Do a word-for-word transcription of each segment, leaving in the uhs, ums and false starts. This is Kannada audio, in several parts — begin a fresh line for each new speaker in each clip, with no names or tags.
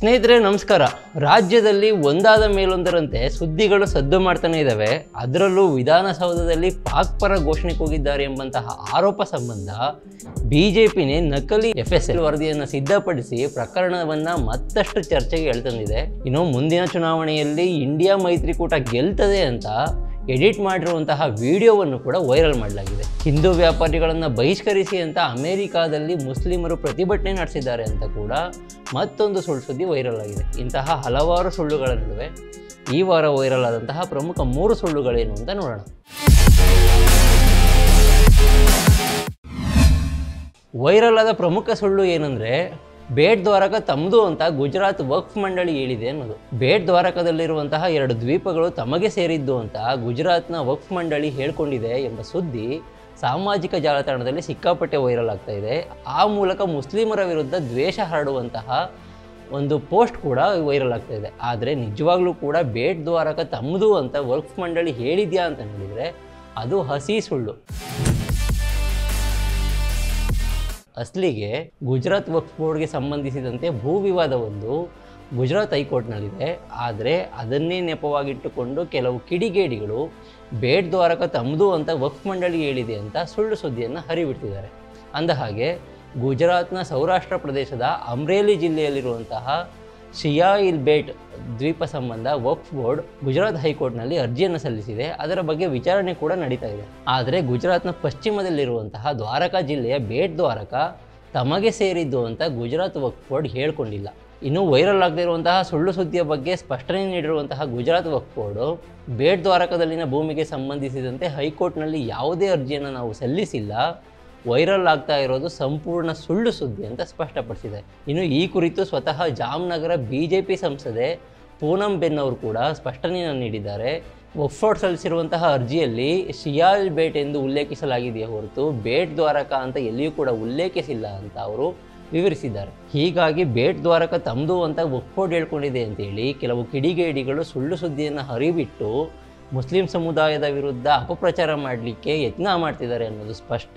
ಸ್ನೇಹಿತರೆ ನಮಸ್ಕಾರ. ರಾಜ್ಯದಲ್ಲಿ ಒಂದಾದ ಮೇಲೊಂದರಂತೆ ಸುದ್ದಿಗಳು ಸದ್ದು ಮಾಡ್ತಾನೆ ಇದ್ದಾವೆ. ಅದರಲ್ಲೂ ವಿಧಾನಸೌಧದಲ್ಲಿ ಪಾಕ್ ಪರ ಘೋಷಣೆ ಕೂಗಿದ್ದಾರೆ ಎಂಬಂತಹ ಆರೋಪ ಸಂಬಂಧ ಬಿಜೆಪಿನೇ ನಕಲಿ ಎಫ್ ಎಸ್ ಎಲ್ ವರದಿಯನ್ನು ಸಿದ್ಧಪಡಿಸಿ ಪ್ರಕರಣವನ್ನು ಮತ್ತಷ್ಟು ಚರ್ಚೆಗೆ ಎಳ್ತಂದಿದೆ. ಇನ್ನು ಮುಂದಿನ ಚುನಾವಣೆಯಲ್ಲಿ ಇಂಡಿಯಾ ಮೈತ್ರಿಕೂಟ ಗೆಲ್ತದೆ ಅಂತ ಎಡಿಟ್ ಮಾಡಿರುವಂತಹ ವಿಡಿಯೋವನ್ನು ಕೂಡ ವೈರಲ್ ಮಾಡಲಾಗಿದೆ. ಹಿಂದೂ ವ್ಯಾಪಾರಿಗಳನ್ನು ಬಹಿಷ್ಕರಿಸಿ ಅಂತ ಅಮೆರಿಕಾದಲ್ಲಿ ಮುಸ್ಲಿಮರು ಪ್ರತಿಭಟನೆ ನಡೆಸಿದ್ದಾರೆ ಅಂತ ಕೂಡ ಮತ್ತೊಂದು ಸುಳ್ಳು ಸುದ್ದಿ ವೈರಲ್ ಆಗಿದೆ. ಇಂತಹ ಹಲವಾರು ಸುಳ್ಳುಗಳ ನಡುವೆ ಈ ವಾರ ವೈರಲ್ ಆದಂತಹ ಪ್ರಮುಖ ಮೂರು ಸುಳ್ಳುಗಳೇನು ಅಂತ ನೋಡೋಣ. ವೈರಲ್ ಆದ ಪ್ರಮುಖ ಸುಳ್ಳು ಏನಂದರೆ, ಬೇಟ್ ದ್ವಾರಕ ತಮ್ಮದು ಅಂತ ಗುಜರಾತ್ ವಕ್ಫ್ ಮಂಡಳಿ ಹೇಳಿದೆ ಅನ್ನೋದು. ಬೇಟ್ ದ್ವಾರಕದಲ್ಲಿರುವಂತಹ ಎರಡು ದ್ವೀಪಗಳು ತಮಗೆ ಸೇರಿದ್ದು ಅಂತ ಗುಜರಾತ್ನ ವಕ್ಫ್ ಮಂಡಳಿ ಹೇಳ್ಕೊಂಡಿದೆ ಎಂಬ ಸುದ್ದಿ ಸಾಮಾಜಿಕ ಜಾಲತಾಣದಲ್ಲಿ ಸಿಕ್ಕಾಪಟ್ಟೆ ವೈರಲ್ ಆಗ್ತಾ ಇದೆ. ಆ ಮೂಲಕ ಮುಸ್ಲಿಮರ ವಿರುದ್ಧ ದ್ವೇಷ ಹರಡುವಂತಹ ಒಂದು ಪೋಸ್ಟ್ ಕೂಡ ವೈರಲ್ ಆಗ್ತಾ ಇದೆ. ಆದರೆ ನಿಜವಾಗ್ಲೂ ಕೂಡ ಬೇಟ್ ದ್ವಾರಕ ತಮ್ಮದು ಅಂತ ವಕ್ಫ್ ಮಂಡಳಿ ಹೇಳಿದ್ಯಾ ಅಂತ ನೋಡಿದರೆ ಅದು ಹಸಿ ಸುಳ್ಳು. ಅಸಲಿಗೆ ಗುಜರಾತ್ ವಕ್ಫ್ ಬೋರ್ಡ್ಗೆ ಸಂಬಂಧಿಸಿದಂತೆ ಭೂ ವಿವಾದವೊಂದು ಗುಜರಾತ್ ಹೈಕೋರ್ಟ್ನಲ್ಲಿದೆ. ಆದರೆ ಅದನ್ನೇ ನೆಪವಾಗಿಟ್ಟುಕೊಂಡು ಕೆಲವು ಕಿಡಿಗೇಡಿಗಳು ಬೇಟ್ ದ್ವಾರಕ ತಮ್ಮದು ಅಂತ ವಕ್ಫ್ ಮಂಡಳಿ ಹೇಳಿದೆ ಅಂತ ಸುಳ್ಳು ಸುದ್ದಿಯನ್ನು ಹರಿಬಿಡ್ತಿದ್ದಾರೆ. ಅಂದ ಹಾಗೆ ಗುಜರಾತ್ನ ಸೌರಾಷ್ಟ್ರ ಪ್ರದೇಶದ ಅಮ್ರೇಲಿ ಜಿಲ್ಲೆಯಲ್ಲಿರುವಂತಹ ಶಿಯಾಯಿಲ್ ಬೇಟ್ ದ್ವೀಪ ಸಂಬಂಧ ವಕ್ಫ್ ಬೋರ್ಡ್ ಗುಜರಾತ್ ಹೈಕೋರ್ಟ್ನಲ್ಲಿ ಅರ್ಜಿಯನ್ನು ಸಲ್ಲಿಸಿದೆ. ಅದರ ಬಗ್ಗೆ ವಿಚಾರಣೆ ಕೂಡ ನಡೀತಾ ಇದೆ. ಆದರೆ ಗುಜರಾತ್ನ ಪಶ್ಚಿಮದಲ್ಲಿರುವಂತಹ ದ್ವಾರಕಾ ಜಿಲ್ಲೆಯ ಬೇಟ್ ದ್ವಾರಕ ತಮಗೆ ಸೇರಿದ್ದು ಅಂತ ಗುಜರಾತ್ ವಕ್ಫ್ ಬೋರ್ಡ್ ಹೇಳ್ಕೊಂಡಿಲ್ಲ. ಇನ್ನು ವೈರಲ್ ಆಗದೇ ಇರುವಂತಹ ಸುಳ್ಳು ಸುದ್ದಿಯ ಬಗ್ಗೆ ಸ್ಪಷ್ಟನೆ ನೀಡಿರುವಂತಹ ಗುಜರಾತ್ ವಕ್ಫ್ ಬೋರ್ಡು ಬೇಟ್ ದ್ವಾರಕದಲ್ಲಿನ ಭೂಮಿಗೆ ಸಂಬಂಧಿಸಿದಂತೆ ಹೈಕೋರ್ಟ್ನಲ್ಲಿ ಯಾವುದೇ ಅರ್ಜಿಯನ್ನು ನಾವು ಸಲ್ಲಿಸಿಲ್ಲ, ವೈರಲ್ ಆಗ್ತಾ ಇರೋದು ಸಂಪೂರ್ಣ ಸುಳ್ಳು ಸುದ್ದಿ ಅಂತ ಸ್ಪಷ್ಟಪಡಿಸಿದೆ. ಇನ್ನು ಈ ಕುರಿತು ಸ್ವತಃ ಜಾಮ್ನಗರ ಬಿ ಜೆ ಪಿ ಸಂಸದೆ ಪೂನಂ ಬೆನ್ ಅವರು ಕೂಡ ಸ್ಪಷ್ಟನೆಯನ್ನು ನೀಡಿದ್ದಾರೆ. ವಕ್ಫ್ ಬೋರ್ಡ್ ಸಲ್ಲಿಸಿರುವಂತಹ ಅರ್ಜಿಯಲ್ಲಿ ಶಿಯಾಲ್ ಬೇಟ್ ಎಂದು ಉಲ್ಲೇಖಿಸಲಾಗಿದೆಯೇ ಹೊರತು ಬೇಟ್ ದ್ವಾರಕ ಅಂತ ಎಲ್ಲಿಯೂ ಕೂಡ ಉಲ್ಲೇಖಿಸಿಲ್ಲ ಅಂತ ಅವರು ವಿವರಿಸಿದ್ದಾರೆ. ಹೀಗಾಗಿ ಬೇಟ್ ದ್ವಾರಕ ತಮ್ಮದು ಅಂತ ವಕ್ಫ್ ಬೋರ್ಡ್ ಹೇಳ್ಕೊಂಡಿದೆ ಅಂತೇಳಿ ಕೆಲವು ಕಿಡಿಗೇಡಿಗಳು ಸುಳ್ಳು ಸುದ್ದಿಯನ್ನು ಹರಿಬಿಟ್ಟು ಮುಸ್ಲಿಂ ಸಮುದಾಯದ ವಿರುದ್ಧ ಅಪಪ್ರಚಾರ ಮಾಡಲಿಕ್ಕೆ ಯತ್ನ ಮಾಡ್ತಿದ್ದಾರೆ ಅನ್ನೋದು ಸ್ಪಷ್ಟ.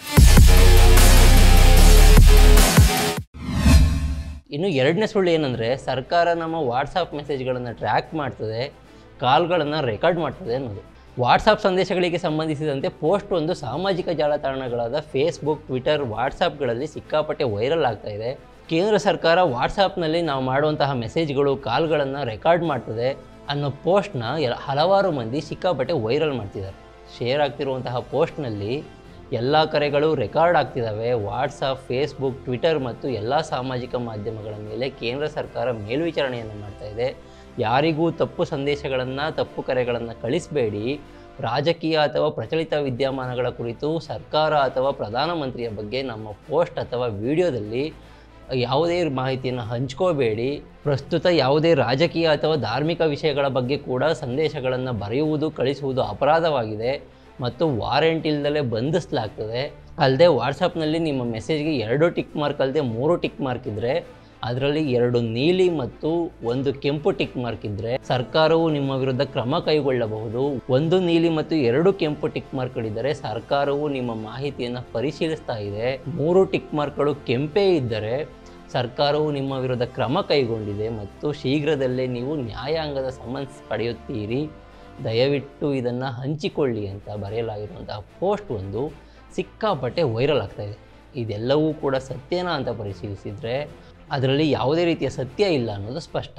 ಇನ್ನು ಎರಡನೇ ಸುಳ್ಳು ಏನಂದರೆ, ಸರ್ಕಾರ ನಮ್ಮ ವಾಟ್ಸಪ್ ಮೆಸೇಜ್ಗಳನ್ನು ಟ್ರ್ಯಾಕ್ ಮಾಡ್ತದೆ, ಕಾಲ್ಗಳನ್ನು ರೆಕಾರ್ಡ್ ಮಾಡ್ತದೆ ಅನ್ನೋದು. ವಾಟ್ಸಪ್ ಸಂದೇಶಗಳಿಗೆ ಸಂಬಂಧಿಸಿದಂತೆ ಪೋಸ್ಟ್ ಒಂದು ಸಾಮಾಜಿಕ ಜಾಲತಾಣಗಳಾದ ಫೇಸ್ಬುಕ್, ಟ್ವಿಟರ್, ವಾಟ್ಸಪ್ಗಳಲ್ಲಿ ಸಿಕ್ಕಾಪಟ್ಟೆ ವೈರಲ್ ಆಗ್ತಾ ಇದೆ. ಕೇಂದ್ರ ಸರ್ಕಾರ ವಾಟ್ಸಪ್ನಲ್ಲಿ ನಾವು ಮಾಡುವಂತಹ ಮೆಸೇಜ್ಗಳು, ಕಾಲ್ಗಳನ್ನು ರೆಕಾರ್ಡ್ ಮಾಡ್ತದೆ ಅನ್ನೋ ಪೋಸ್ಟ್ನ ಹಲವಾರು ಮಂದಿ ಸಿಕ್ಕಾಪಟ್ಟೆ ವೈರಲ್ ಮಾಡ್ತಿದ್ದಾರೆ. ಶೇರ್ ಆಗ್ತಿರುವಂತಹ ಪೋಸ್ಟ್ನಲ್ಲಿ ಎಲ್ಲ ಕರೆಗಳು ರೆಕಾರ್ಡ್ ಆಗ್ತಿದ್ದಾವೆ. ವಾಟ್ಸಪ್, ಫೇಸ್ಬುಕ್, ಟ್ವಿಟರ್ ಮತ್ತು ಎಲ್ಲ ಸಾಮಾಜಿಕ ಮಾಧ್ಯಮಗಳ ಮೇಲೆ ಕೇಂದ್ರ ಸರ್ಕಾರ ಮೇಲ್ವಿಚಾರಣೆಯನ್ನು ಮಾಡ್ತಾ ಇದೆ. ಯಾರಿಗೂ ತಪ್ಪು ಸಂದೇಶಗಳನ್ನು, ತಪ್ಪು ಕರೆಗಳನ್ನು ಕಳಿಸಬೇಡಿ. ರಾಜಕೀಯ ಅಥವಾ ಪ್ರಚಲಿತ ವಿದ್ಯಮಾನಗಳ ಕುರಿತು ಸರ್ಕಾರ ಅಥವಾ ಪ್ರಧಾನಮಂತ್ರಿಯ ಬಗ್ಗೆ ನಮ್ಮ ಪೋಸ್ಟ್ ಅಥವಾ ವಿಡಿಯೋದಲ್ಲಿ ಯಾವುದೇ ಮಾಹಿತಿಯನ್ನು ಹಂಚ್ಕೋಬೇಡಿ. ಪ್ರಸ್ತುತ ಯಾವುದೇ ರಾಜಕೀಯ ಅಥವಾ ಧಾರ್ಮಿಕ ವಿಷಯಗಳ ಬಗ್ಗೆ ಕೂಡ ಸಂದೇಶಗಳನ್ನು ಬರೆಯುವುದು, ಕಳಿಸುವುದು ಅಪರಾಧವಾಗಿದೆ ಮತ್ತು ವಾರೆಂಟ್ ಇಲ್ಲದಲೇ ಬಂಧಿಸಲಾಗ್ತದೆ. ಅಲ್ಲದೆ ವಾಟ್ಸಪ್ನಲ್ಲಿ ನಿಮ್ಮ ಮೆಸೇಜ್ಗೆ ಎರಡು ಟಿಕ್ ಮಾರ್ಕ್ ಅಲ್ಲದೆ ಮೂರು ಟಿಕ್ ಮಾರ್ಕ್ ಇದ್ದರೆ, ಅದರಲ್ಲಿ ಎರಡು ನೀಲಿ ಮತ್ತು ಒಂದು ಕೆಂಪು ಟಿಕ್ ಮಾರ್ಕ್ ಇದ್ದರೆ ಸರ್ಕಾರವು ನಿಮ್ಮ ವಿರುದ್ಧ ಕ್ರಮ ಕೈಗೊಳ್ಳಬಹುದು. ಒಂದು ನೀಲಿ ಮತ್ತು ಎರಡು ಕೆಂಪು ಟಿಕ್ ಮಾರ್ಕ್ಗಳಿದ್ದರೆ ಸರ್ಕಾರವು ನಿಮ್ಮ ಮಾಹಿತಿಯನ್ನು ಪರಿಶೀಲಿಸ್ತಾ ಇದೆ. ಮೂರು ಟಿಕ್ ಮಾರ್ಕ್ಗಳು ಕೆಂಪೇ ಇದ್ದರೆ ಸರ್ಕಾರವು ನಿಮ್ಮ ವಿರುದ್ಧ ಕ್ರಮ ಕೈಗೊಂಡಿದೆ ಮತ್ತು ಶೀಘ್ರದಲ್ಲೇ ನೀವು ನ್ಯಾಯಾಂಗದ ಸಮನ್ಸ್ ಪಡೆಯುತ್ತೀರಿ. ದಯವಿಟ್ಟು ಇದನ್ನು ಹಂಚಿಕೊಳ್ಳಿ ಅಂತ ಬರೆಯಲಾಗಿರುವಂತಹ ಪೋಸ್ಟ್ ಒಂದು ಸಿಕ್ಕಾಪಟ್ಟೆ ವೈರಲ್ ಆಗ್ತಾ ಇದೆ. ಇದೆಲ್ಲವೂ ಕೂಡ ಸತ್ಯನಾ ಅಂತ ಪರಿಶೀಲಿಸಿದರೆ ಅದರಲ್ಲಿ ಯಾವುದೇ ರೀತಿಯ ಸತ್ಯ ಇಲ್ಲ ಅನ್ನೋದು ಸ್ಪಷ್ಟ.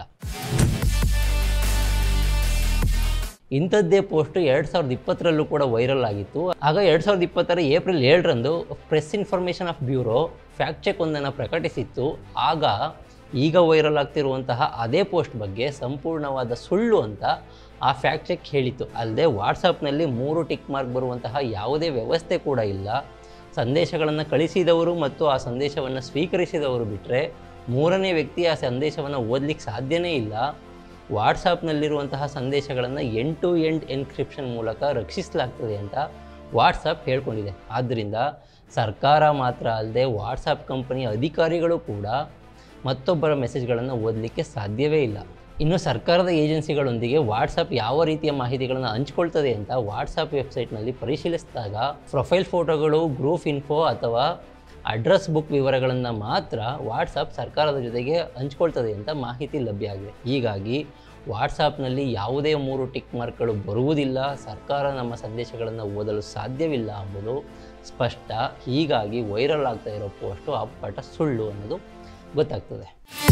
ಇಂಥದ್ದೇ ಪೋಸ್ಟು ಎರಡು ಸಾವಿರದ ಇಪ್ಪತ್ತರಲ್ಲೂ ಕೂಡ ವೈರಲ್ ಆಗಿತ್ತು. ಆಗ ಎರಡು ಸಾವಿರದ ಇಪ್ಪತ್ತರ ಏಪ್ರಿಲ್ ಏಳರಂದು press information of bureau fact check ಒಂದನ್ನು ಪ್ರಕಟಿಸಿತ್ತು. ಆಗ ಈಗ ವೈರಲ್ ಆಗ್ತಿರುವಂತಹ ಅದೇ ಪೋಸ್ಟ್ ಬಗ್ಗೆ ಸಂಪೂರ್ಣವಾದ ಸುಳ್ಳು ಅಂತ ಆ ಫ್ಯಾಕ್ಟ್ ಚೆಕ್ ಹೇಳಿತ್ತು. ಅಲ್ಲದೆ ವಾಟ್ಸಪ್ನಲ್ಲಿ ಮೂರು ಟಿಕ್ ಮಾರ್ಕ್ ಬರುವಂತಹ ಯಾವುದೇ ವ್ಯವಸ್ಥೆ ಕೂಡ ಇಲ್ಲ. ಸಂದೇಶಗಳನ್ನು ಕಳಿಸಿದವರು ಮತ್ತು ಆ ಸಂದೇಶವನ್ನು ಸ್ವೀಕರಿಸಿದವರು ಬಿಟ್ಟರೆ ಮೂರನೇ ವ್ಯಕ್ತಿ ಆ ಸಂದೇಶವನ್ನು ಓದಲಿಕ್ಕೆ ಸಾಧ್ಯನೇ ಇಲ್ಲ. ವಾಟ್ಸಪ್ನಲ್ಲಿರುವಂತಹ ಸಂದೇಶಗಳನ್ನು ಎಂಡ್ ಟು ಎಂಡ್ ಎನ್ಕ್ರಿಪ್ಷನ್ ಮೂಲಕ ರಕ್ಷಿಸಲಾಗ್ತದೆ ಅಂತ ವಾಟ್ಸಪ್ ಹೇಳ್ಕೊಂಡಿದೆ. ಆದ್ದರಿಂದ ಸರ್ಕಾರ ಮಾತ್ರ ಅಲ್ಲದೆ ವಾಟ್ಸಪ್ ಕಂಪನಿಯ ಅಧಿಕಾರಿಗಳು ಕೂಡ ಮತ್ತೊಬ್ಬರ ಮೆಸೇಜ್ಗಳನ್ನು ಓದಲಿಕ್ಕೆ ಸಾಧ್ಯವೇ ಇಲ್ಲ. ಇನ್ನು ಸರ್ಕಾರದ ಏಜೆನ್ಸಿಗಳೊಂದಿಗೆ ವಾಟ್ಸಪ್ ಯಾವ ರೀತಿಯ ಮಾಹಿತಿಗಳನ್ನು ಹಂಚಿಕೊಳ್ತದೆ ಅಂತ ವಾಟ್ಸಪ್ ವೆಬ್ಸೈಟ್ನಲ್ಲಿ ಪರಿಶೀಲಿಸಿದಾಗ ಪ್ರೊಫೈಲ್ ಫೋಟೋಗಳು, ಗ್ರೂಪ್ ಇನ್ಫೋ ಅಥವಾ ಅಡ್ರೆಸ್ ಬುಕ್ ವಿವರಗಳನ್ನು ಮಾತ್ರ ವಾಟ್ಸಪ್ ಸರ್ಕಾರದ ಜೊತೆಗೆ ಹಂಚ್ಕೊಳ್ತದೆ ಅಂತ ಮಾಹಿತಿ ಲಭ್ಯ ಆಗಿದೆ. ಹೀಗಾಗಿ ವಾಟ್ಸಾಪ್ನಲ್ಲಿ ಯಾವುದೇ ಮೂರು ಟಿಕ್ ಮಾರ್ಕ್ಗಳು ಬರುವುದಿಲ್ಲ, ಸರ್ಕಾರ ನಮ್ಮ ಸಂದೇಶಗಳನ್ನು ಓದಲು ಸಾಧ್ಯವಿಲ್ಲ ಎಂಬುದು ಸ್ಪಷ್ಟ. ಹೀಗಾಗಿ ವೈರಲ್ ಆಗ್ತಾ ಇರೋ ಪೋಸ್ಟು ಅಪ್ಪಟ ಸುಳ್ಳು ಅನ್ನೋದು ಗೊತ್ತಾಗ್ತದೆ.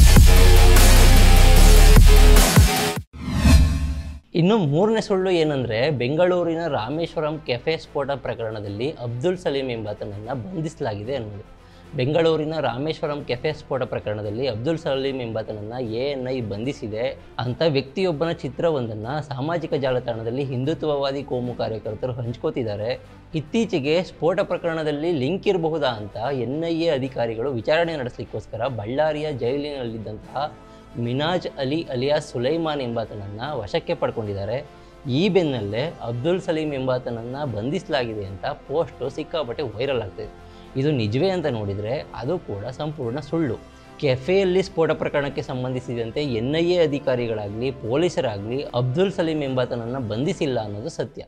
ಇನ್ನು ಮೂರನೇ ಸುಳ್ಳು ಏನಂದರೆ, ಬೆಂಗಳೂರಿನ ರಾಮೇಶ್ವರಂ ಕೆಫೆ ಸ್ಫೋಟ ಪ್ರಕರಣದಲ್ಲಿ ಅಬ್ದುಲ್ ಸಲೀಂ ಎಂಬಾತನನ್ನು ಬಂಧಿಸಲಾಗಿದೆ ಅನ್ನೋದು. ಬೆಂಗಳೂರಿನ ರಾಮೇಶ್ವರಂ ಕೆಫೆ ಸ್ಫೋಟ ಪ್ರಕರಣದಲ್ಲಿ ಅಬ್ದುಲ್ ಸಲೀಂ ಎಂಬಾತನನ್ನು ಎ ಎನ್ ಐ ಬಂಧಿಸಿದೆ ಅಂತ ವ್ಯಕ್ತಿಯೊಬ್ಬನ ಚಿತ್ರವೊಂದನ್ನು ಸಾಮಾಜಿಕ ಜಾಲತಾಣದಲ್ಲಿ ಹಿಂದುತ್ವವಾದಿ ಕೋಮು ಕಾರ್ಯಕರ್ತರು ಹಂಚ್ಕೋತಿದ್ದಾರೆ. ಇತ್ತೀಚೆಗೆ ಸ್ಫೋಟ ಪ್ರಕರಣದಲ್ಲಿ ಲಿಂಕ್ ಇರಬಹುದಾ ಅಂತ ಎನ್ ಐ ಎ ಅಧಿಕಾರಿಗಳು ವಿಚಾರಣೆ ನಡೆಸಲಿಕ್ಕೋಸ್ಕರ ಬಳ್ಳಾರಿಯ ಜೈಲಿನಲ್ಲಿದ್ದಂತಹ ಮಿನಾಜ್ ಅಲಿ ಅಲಿಯಾಸ್ ಸುಲೈಮಾನ್ ಎಂಬಾತನನ್ನು ವಶಕ್ಕೆ ಪಡ್ಕೊಂಡಿದ್ದಾರೆ. ಈ ಬೆನ್ನಲ್ಲೇ ಅಬ್ದುಲ್ ಸಲೀಂ ಎಂಬಾತನನ್ನು ಬಂಧಿಸಲಾಗಿದೆ ಅಂತ ಪೋಸ್ಟು ಸಿಕ್ಕಾಪಟ್ಟೆ ವೈರಲ್ ಆಗ್ತಿದೆ. ಇದು ನಿಜವೇ ಅಂತ ನೋಡಿದರೆ ಅದು ಕೂಡ ಸಂಪೂರ್ಣ ಸುಳ್ಳು. ಕೆಫೆಯಲ್ಲಿ ಸ್ಫೋಟ ಪ್ರಕರಣಕ್ಕೆ ಸಂಬಂಧಿಸಿದಂತೆ ಎನ್ ಐ ಎ ಅಧಿಕಾರಿಗಳಾಗಲಿ ಪೊಲೀಸರಾಗಲಿ ಅಬ್ದುಲ್ ಸಲೀಂ ಎಂಬಾತನನ್ನು ಬಂಧಿಸಿಲ್ಲ ಅನ್ನೋದು ಸತ್ಯ.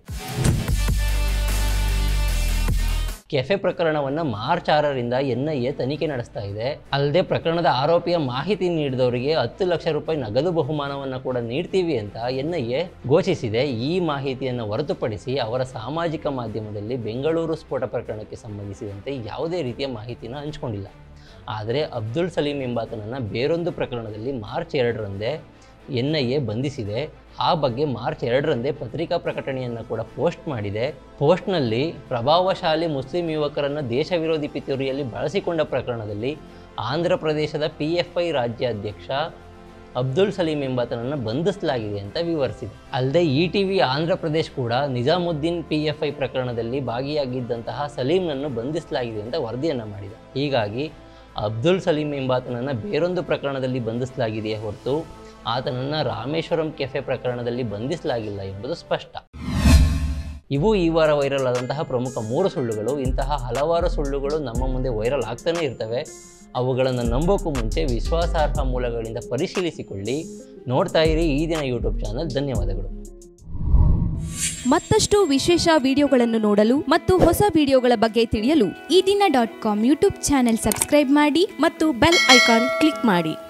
ಕೆಫೆ ಪ್ರಕರಣವನ್ನು ಮಾರ್ಚ್ ಆರರಿಂದ ಎನ್ ಐ ಎ ತನಿಖೆ ನಡೆಸ್ತಾ ಇದೆ. ಅಲ್ಲದೆ ಪ್ರಕರಣದ ಆರೋಪಿಯ ಮಾಹಿತಿ ನೀಡಿದವರಿಗೆ ಹತ್ತು ಲಕ್ಷ ರೂಪಾಯಿ ನಗದು ಬಹುಮಾನವನ್ನು ಕೂಡ ನೀಡ್ತೀವಿ ಅಂತ ಎನ್ ಐ ಎ ಘೋಷಿಸಿದೆ. ಈ ಮಾಹಿತಿಯನ್ನು ಹೊರತುಪಡಿಸಿ ಅವರ ಸಾಮಾಜಿಕ ಮಾಧ್ಯಮದಲ್ಲಿ ಬೆಂಗಳೂರು ಸ್ಫೋಟ ಪ್ರಕರಣಕ್ಕೆ ಸಂಬಂಧಿಸಿದಂತೆ ಯಾವುದೇ ರೀತಿಯ ಮಾಹಿತಿನ ಹಂಚಿಕೊಂಡಿಲ್ಲ. ಆದರೆ ಅಬ್ದುಲ್ ಸಲೀಂ ಎಂಬಾತನನ್ನು ಬೇರೊಂದು ಪ್ರಕರಣದಲ್ಲಿ ಮಾರ್ಚ್ ಎರಡರಂದೇ ಎನ್ ಐ ಎ ಬಂಧಿಸಿದೆ. ಆ ಬಗ್ಗೆ ಮಾರ್ಚ್ ಎರಡರಂದೇ ಪತ್ರಿಕಾ ಪ್ರಕಟಣೆಯನ್ನು ಕೂಡ ಪೋಸ್ಟ್ ಮಾಡಿದೆ. ಪೋಸ್ಟ್ನಲ್ಲಿ ಪ್ರಭಾವಶಾಲಿ ಮುಸ್ಲಿಂ ಯುವಕರನ್ನು ದೇಶ ವಿರೋಧಿ ಪಿತೂರಿಯಲ್ಲಿ ಬಳಸಿಕೊಂಡ ಪ್ರಕರಣದಲ್ಲಿ ಆಂಧ್ರ ಪ್ರದೇಶದ ಪಿ ಎಫ್ ಐ ರಾಜ್ಯಾಧ್ಯಕ್ಷ ಅಬ್ದುಲ್ ಸಲೀಂ ಎಂಬಾತನನ್ನು ಬಂಧಿಸಲಾಗಿದೆ ಅಂತ ವಿವರಿಸಿದೆ. ಅಲ್ಲದೆ E T V Andhra Pradesh ಕೂಡ ನಿಜಾಮುದ್ದೀನ್ ಪಿ ಎಫ್ ಐ ಪ್ರಕರಣದಲ್ಲಿ ಭಾಗಿಯಾಗಿದ್ದಂತಹ ಸಲೀಂನನ್ನು ಬಂಧಿಸಲಾಗಿದೆ ಅಂತ ವರದಿಯನ್ನು ಮಾಡಿದೆ. ಹೀಗಾಗಿ ಅಬ್ದುಲ್ ಸಲೀಂ ಎಂಬಾತನನ್ನು ಬೇರೊಂದು ಪ್ರಕರಣದಲ್ಲಿ ಬಂಧಿಸಲಾಗಿದೆಯೇ ಹೊರತು ಆತನನ್ನು ರಾಮೇಶ್ವರಂ ಕೆಫೆ ಪ್ರಕರಣದಲ್ಲಿ ಬಂಧಿಸಲಾಗಿಲ್ಲ ಎಂಬುದು ಸ್ಪಷ್ಟ. ಇವು ಈ ವಾರ ವೈರಲ್ ಆದಂತಹ ಪ್ರಮುಖ ಮೂರು ಸುಳ್ಳುಗಳು. ಇಂತಹ ಹಲವಾರು ಸುಳ್ಳುಗಳು ನಮ್ಮ ಮುಂದೆ ವೈರಲ್ ಆಗ್ತಾನೇ ಇರ್ತವೆ. ಅವುಗಳನ್ನು ನಂಬೋಕ್ಕೂ ಮುಂಚೆ ವಿಶ್ವಾಸಾರ್ಹ ಮೂಲಗಳಿಂದ ಪರಿಶೀಲಿಸಿಕೊಳ್ಳಿ. ನೋಡ್ತಾ ಇರಿ ಈ ದಿನ ಯೂಟ್ಯೂಬ್ ಚಾನಲ್. ಧನ್ಯವಾದಗಳು.
ಮತ್ತಷ್ಟು ವಿಶೇಷ ವಿಡಿಯೋಗಳನ್ನು ನೋಡಲು ಮತ್ತು ಹೊಸ ವಿಡಿಯೋಗಳ ಬಗ್ಗೆ ತಿಳಿಯಲು Eedina dot com YouTube channel subscribe ಮಾಡಿ ಮತ್ತು ಬೆಲ್ ಐಕಾನ್ ಕ್ಲಿಕ್ ಮಾಡಿ.